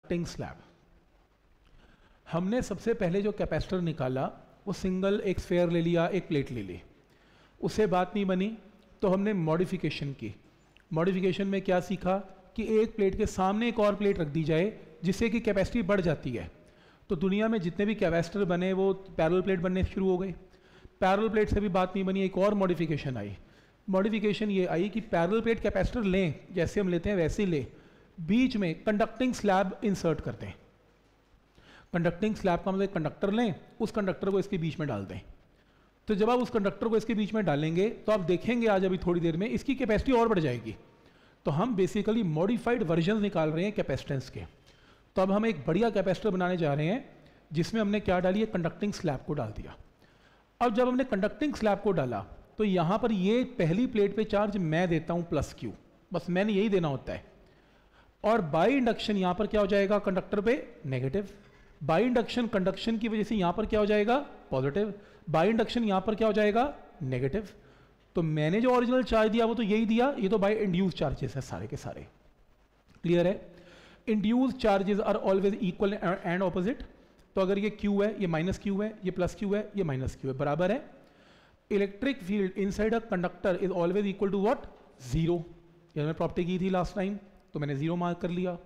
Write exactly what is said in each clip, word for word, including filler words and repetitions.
Conducting slab. हमने सबसे पहले जो कैपेसिटर निकाला वो सिंगल एक स्फेयर ले लिया, एक प्लेट ले ली, उससे बात नहीं बनी तो हमने मॉडिफिकेशन की। मॉडिफिकेशन में क्या सीखा कि एक प्लेट के सामने एक और प्लेट रख दी जाए जिससे कि कैपेसिटी बढ़ जाती है। तो दुनिया में जितने भी कैपेसिटर बने वो पैरेलल प्लेट बनने शुरू हो गए। पैरेलल प्लेट से भी बात नहीं बनी, एक और मॉडिफिकेशन आई। मॉडिफिकेशन ये आई कि पैरेलल प्लेट कैपेसिटर लें, जैसे हम लेते हैं वैसे ही लें, बीच में कंडक्टिंग स्लैब इंसर्ट करते हैं। कंडक्टिंग स्लैब का मतलब कंडक्टर लें, उस कंडक्टर को इसके बीच में डाल दें। तो जब आप उस कंडक्टर को इसके बीच में डालेंगे तो आप देखेंगे आज अभी थोड़ी देर में इसकी कैपेसिटी और बढ़ जाएगी। तो हम बेसिकली मॉडिफाइड वर्जन निकाल रहे हैं कैपेसिटेंस के। तो अब हम एक बढ़िया कैपेसिटर बनाने जा रहे हैं जिसमें हमने क्या डाली है, कंडक्टिंग स्लैब को डाल दिया। अब जब हमने कंडक्टिंग स्लैब को डाला तो यहाँ पर ये पहली प्लेट पे चार्ज मैं देता हूँ प्लस क्यू, बस मैंने यही देना होता है। और बाई इंडक्शन यहाँ पर क्या हो जाएगा, कंडक्टर पे नेगेटिव। बाई इंडक्शन कंडक्शन की वजह से यहाँ पर क्या हो जाएगा, पॉजिटिव। बाई इंडक्शन यहाँ पर क्या हो जाएगा, नेगेटिव। तो मैंने जो ओरिजिनल चार्ज दिया वो तो यही दिया, ये तो बाई इंड्यूस चार्जेस है सारे के सारे। क्लियर है? Induced charges are always equal and opposite. तो अगर ये Q है, ये माइनस क्यू है, ये प्लस क्यू है, ये माइनस क्यू है, बराबर है। Electric field inside a conductor is always equal to what, zero. ये मैंने प्रॉपर्टी की थी लास्ट टाइम, तो मैंने जीरो मार्क कर लिया।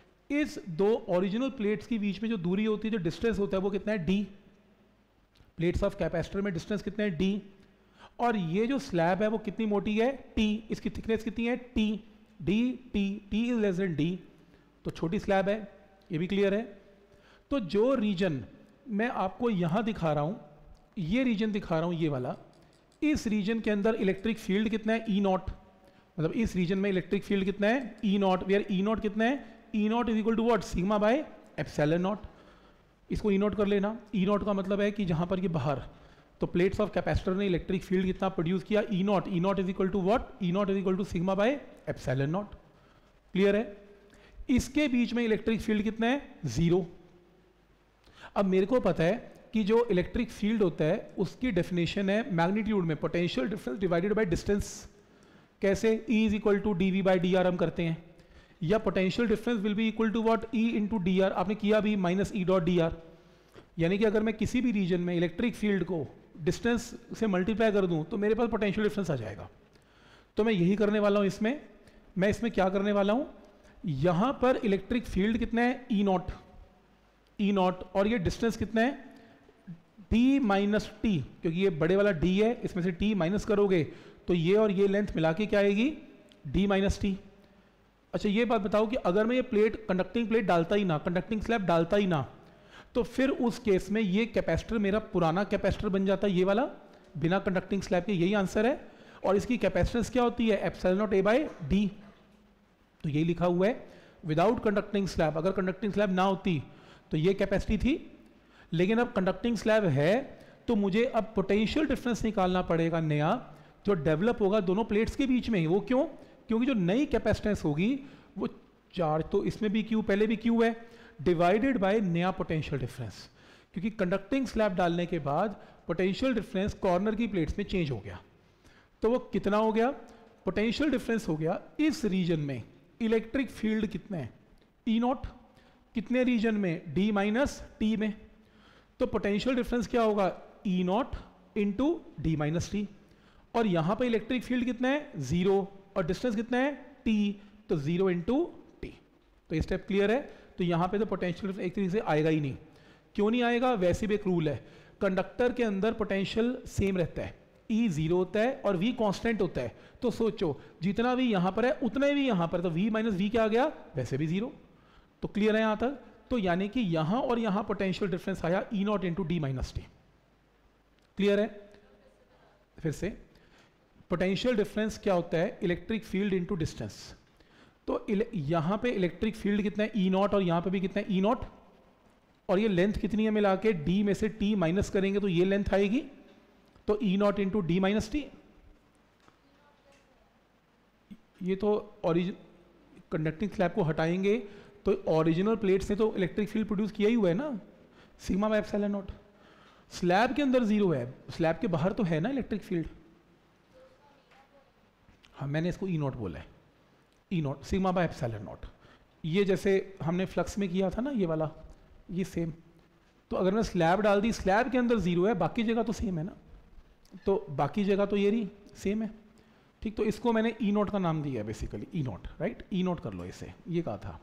इस दो ओरिजिनल प्लेट्स के बीच में जो दूरी होती है, जो डिस्टेंस होता है वो कितना है, डी। प्लेट्स ऑफ कैपेसिटर में डिस्टेंस कितना है, डी। और ये जो स्लैब है वो कितनी मोटी है, टी। इसकी थिकनेस कितनी है, T. D T T is less than D, तो छोटी स्लैब है, ये भी क्लियर है। तो जो रीजन मैं आपको यहां दिखा रहा हूं, ये रीजन दिखा रहा हूं, ये वाला, इस रीजन के अंदर इलेक्ट्रिक फील्ड कितना है, ई नॉट। मतलब इस रीजन में इलेक्ट्रिक फील्ड कितना है, E naught. Where E naught कितना है, E naught is equal to what, sigma by epsilon naught. इसको ई नॉट कर लेना। ई नॉट का मतलब है कि जहां पर ये बाहर, तो प्लेट्स ऑफ कैपेसिटर ने इलेक्ट्रिक फील्ड कितना प्रोड्यूस किया, E naught. E naught is equal to what, E naught is equal to sigma by epsilon naught. Clear है? इसके बीच में इलेक्ट्रिक फील्ड कितना है, जीरो। अब मेरे को पता है कि जो इलेक्ट्रिक फील्ड होता है उसकी डेफिनेशन है मैग्नीट्यूड में potential difference divided by distance. कैसे, E is equal to D V by D R हम करते हैं, या potential difference will be equal to what, E into D R. आपने किया भी minus E dot D R. यानी कि अगर मैं किसी भी रीजन में इलेक्ट्रिक फील्ड को डिस्टेंस से मल्टीप्लाई कर दूं तो मेरे पास पोटेंशियल डिफरेंस आ जाएगा। तो मैं यही करने वाला हूं इसमें। मैं इसमें क्या करने वाला हूं, यहां पर इलेक्ट्रिक फील्ड कितना है, ई नॉट, ई नॉट। और ये डिस्टेंस कितना है, डी माइनस टी, क्योंकि ये बड़े वाला डी है, इसमें से टी माइनस करोगे तो ये और ये लेंथ मिला के क्या आएगी, डी माइनस टी। अच्छा ये बात बताओ कि अगर मैं ये प्लेट कंडक्टिंग प्लेट डालता ही ना, कंडक्टिंग स्लैब डालता ही ना, तो फिर उस केस में ये कैपेसिटर मेरा पुराना कैपेसिटर बन जाता है, ये वाला, बिना कंडक्टिंग स्लैब के। यही आंसर है। और इसकी कैपेसिटेंस क्या होती है, epsilon naught A by D. तो यही लिखा हुआ है, विदाउट कंडक्टिंग स्लैब। अगर कंडक्टिंग स्लैब ना होती तो ये कैपेसिटी थी, लेकिन अब कंडक्टिंग स्लैब है तो मुझे अब पोटेंशियल डिफरेंस निकालना पड़ेगा नया, जो डेवलप होगा दोनों प्लेट्स के बीच में। वो क्यों, क्योंकि जो नई कैपेसिटेंस होगी वो चार्ज तो इसमें भी क्यू, पहले भी क्यू है, डिवाइडेड बाय नया पोटेंशियल डिफरेंस। क्योंकि कंडक्टिंग स्लैब डालने के बाद पोटेंशियल डिफरेंस कॉर्नर की प्लेट्स में चेंज हो गया। तो वो कितना हो गया, पोटेंशियल डिफरेंस हो गया इस रीजन में इलेक्ट्रिक फील्ड कितना है, ई नॉट। कितने रीजन में, डी माइनस टी में। तो पोटेंशियल डिफरेंस क्या होगा, E naught into D minus T. और यहां पे इलेक्ट्रिक फील्ड कितना है, जीरो, और डिस्टेंस कितना है, टी, तो जीरो इंटू टी। तो ये स्टेप क्लियर है। तो यहां पे तो पोटेंशियल डिफरेंस एक तरीके से आएगा ही नहीं। क्यों नहीं आएगा, वैसे भी एक रूल है, कंडक्टर के अंदर पोटेंशियल सेम रहता है, E जीरो होता है और V कांस्टेंट होता है। तो सोचो जितना भी यहां पर है उतना ही भी यहां पर, तो V माइनस वी क्या आ गया, वैसे भी जीरो। तो क्लियर है यहां तक। तो यानी कि यहां और यहां पोटेंशियल डिफरेंस आया E naught into D minus T. Clear है? फिर से पोटेंशियल डिफरेंस क्या होता है, इलेक्ट्रिक फील्ड इंटू डिस्टेंस। तो यहां पे इलेक्ट्रिक फील्ड कितना है, ई नॉट, और यहां पे भी कितना है, ई नॉट। और ये लेंथ कितनी है मिला के, डी में से टी माइनस करेंगे तो ये लेंथ आएगी, तो E naught into D minus T. ये तो ओरिजिन कंडक्टिंग स्लैब को हटाएंगे तो ओरिजिनल प्लेट्स ने तो इलेक्ट्रिक फील्ड प्रोड्यूस किया ही हुआ है ना, sigma by epsilon naught. Slab के अंदर जीरो है, स्लैब के बाहर तो है ना इलेक्ट्रिक फील्ड। हाँ मैंने इसको ई नॉट बोला है, E naught sigma by epsilon naught. ये जैसे हमने फ्लक्स में किया था ना, ये वाला, ये सेम। तो अगर मैं स्लैब डाल दी, स्लैब के अंदर जीरो है, बाकी जगह तो सेम है ना, तो बाकी जगह तो ये रही सेम है, ठीक। तो इसको मैंने ई नोट का नाम दिया है बेसिकली, ई नोट, राइट, ई नोट कर लो इसे, ये कहा था,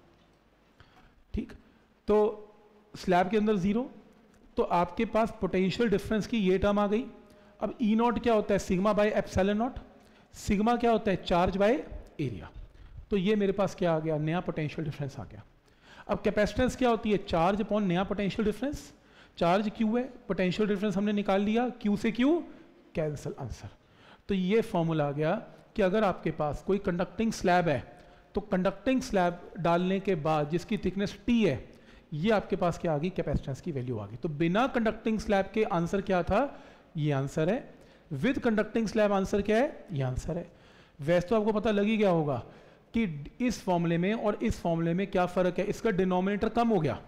ठीक। तो स्लैब के अंदर जीरो, तो आपके पास पोटेंशियल डिफरेंस की ये टर्म आ गई। अब ई नॉट क्या होता है, sigma by epsilon naught, sigma क्या होता है, चार्ज बाय एरिया। तो ये मेरे पास क्या आ गया, नया पोटेंशियल डिफरेंस आ गया। अब कैपेसिटेंस क्या होती है, चार्ज अपॉन नया पोटेंशियल डिफरेंस, चार्ज क्यू है, पोटेंशियल डिफरेंस हमने निकाल लिया, क्यू से क्यू कैंसिल, आंसर। तो ये फॉर्मूला आ गया कि अगर आपके पास कोई कंडक्टिंग स्लैब है, तो कंडक्टिंग स्लैब डालने के बाद जिसकी थिकनेस टी है, ये आपके पास क्या आ गई, कैपेसिटेंस की वैल्यू आ गई। तो बिना कंडक्टिंग स्लैब के आंसर क्या था, ये आंसर है। विद कंडक्टिंग स्लैब आंसर क्या है, ये आंसर है। वैसे तो आपको पता लग ही गया होगा कि इस फॉर्मूले में और इस फॉर्मूले में क्या फर्क है, इसका डिनोमिनेटर कम हो गया,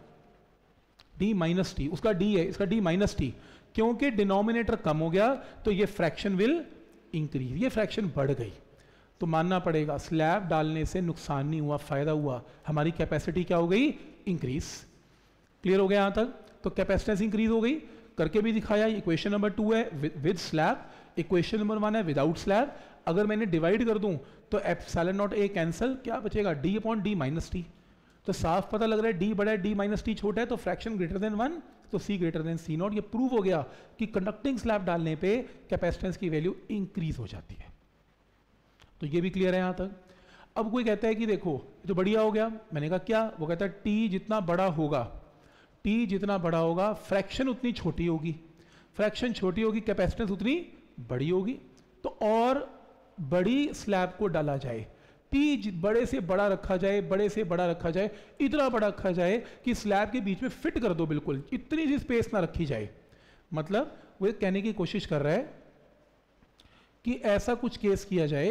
डी माइनस टी, उसका डी है, इसका डी माइनस टी, क्योंकि डिनोमिनेटर कम हो गया तो ये फ्रैक्शन विल इंक्रीज, ये फ्रैक्शन बढ़ गई। तो मानना पड़ेगा स्लैब डालने से नुकसान नहीं हुआ, फायदा हुआ, हमारी कैपेसिटी क्या हो गई, इंक्रीज। क्लियर हो गया यहां तक। तो कैपेसिटेंस इंक्रीज हो गई, करके भी दिखाया। इक्वेशन नंबर टू है with slab, equation number one है विदाउट स्लैब। अगर मैंने डिवाइड कर दूं तो एप्सिलॉन नॉट ए कैंसिल, क्या बचेगा, D upon D minus T. तो साफ पता लग रहा है डी बड़ा है, डी माइनस टी छोटा है, तो फ्रैक्शन ग्रेटर देन वन, तो C greater than C naught. ये प्रूव हो गया कि कंडक्टिंग स्लैब डालने पे कैपेसिटेंस की वैल्यू इंक्रीज हो जाती है। तो ये भी क्लियर है यहां तक। अब कोई कहता है कि देखो ये तो बढ़िया हो गया, मैंने कहा क्या, वो कहता है टी जितना बड़ा होगा, टी जितना बड़ा होगा फ्रैक्शन उतनी छोटी होगी, फ्रैक्शन छोटी होगी कैपेसिटेंस उतनी बड़ी होगी। तो और बड़ी स्लैब को डाला जाए, टी बड़े से बड़ा रखा जाए, बड़े से बड़ा रखा जाए, इतना बड़ा रखा जाए कि स्लैब के बीच में फिट कर दो, बिल्कुल इतनी सी स्पेस ना रखी जाए। मतलब वो कहने की कोशिश कर रहा है कि ऐसा कुछ केस किया जाए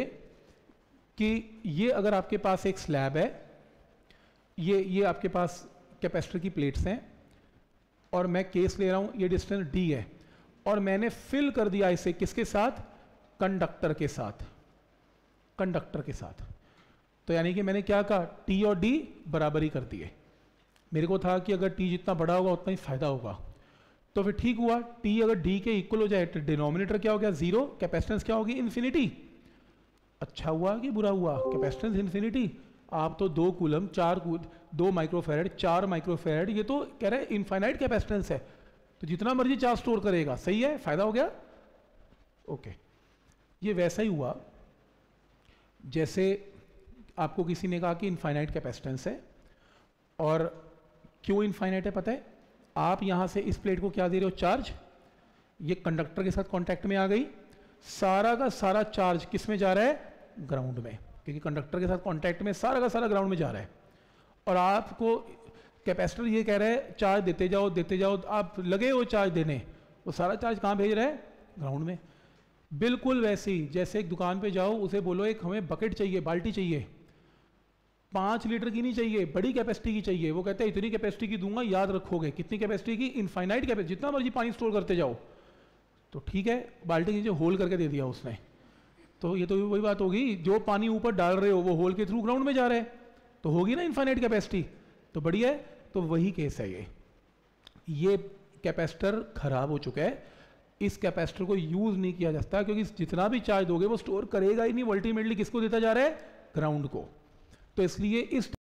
कि ये अगर आपके पास एक स्लैब है, ये ये आपके पास कैपेसिटर की प्लेट्स हैं, और मैं केस ले रहा हूं ये डिस्टेंस डी है, और मैंने फिल कर दिया इसे किसके साथ, कंडक्टर के साथ, कंडक्टर के साथ। तो यानी कि मैंने क्या कहा, टी और डी बराबर ही कर दिए। मेरे को था कि अगर टी जितना बड़ा होगा उतना ही फायदा होगा, तो फिर ठीक हुआ, टी अगर डी के इक्वल हो जाए तो डिनोमिनेटर क्या हो गया, जीरो, कैपेसिटेंस क्या होगी, इन्फिनिटी। अच्छा हुआ कि बुरा हुआ, कैपेसिटेंस इन्फिनिटी। आप तो दो कूलम, चार कूद दो माइक्रोफेरेड, चार माइक्रोफेरेड, ये तो कह रहे हैं इनफाइनाइट कैपेसिटेंस है, तो जितना मर्जी चार्ज स्टोर करेगा, सही है, फायदा हो गया। ओके, ये वैसा ही हुआ जैसे आपको किसी ने कहा कि इनफाइनाइट कैपेसिटेंस है, और क्यों इनफाइनाइट है पता है, आप यहां से इस प्लेट को क्या दे रहे हो, चार्ज, ये कंडक्टर के साथ कांटेक्ट में आ गई, सारा का सारा चार्ज किस में जा रहा है, ग्राउंड में, क्योंकि कंडक्टर के साथ कांटेक्ट में सारा का सारा ग्राउंड में जा रहा है। और आपको कैपेसिटर ये कह रहा है चार्ज देते जाओ देते जाओ, आप लगे हो चार्ज देने, वो सारा चार्ज कहाँ भेज रहा है, ग्राउंड में। बिल्कुल वैसे ही जैसे एक दुकान पे जाओ, उसे बोलो एक हमें बकेट चाहिए, बाल्टी चाहिए, पाँच लीटर की नहीं चाहिए, बड़ी कैपेसिटी की चाहिए, वो कहते हैं इतनी कैपेसिटी की दूंगा, याद रखोगे कितनी कैपेसिटी की, इनफाइनाइट कैपेसिटी, जितना मर्जी पानी स्टोर करते जाओ। तो ठीक है, बाल्टी नीचे होल करके दे दिया उसने, तो ये तो वही बात होगी, जो पानी ऊपर डाल रहे हो वो होल के थ्रू ग्राउंड में जा रहा है, तो होगी ना इनफाइनाइट कैपेसिटी, तो बढ़िया है। तो वही केस है ये ये कैपेसिटर खराब हो चुका है, इस कैपेसिटर को यूज नहीं किया जाता, क्योंकि जितना भी चार्ज दोगे वो स्टोर करेगा ही नहीं, अल्टीमेटली किसको देता जा रहा है, ग्राउंड को। तो इसलिए इस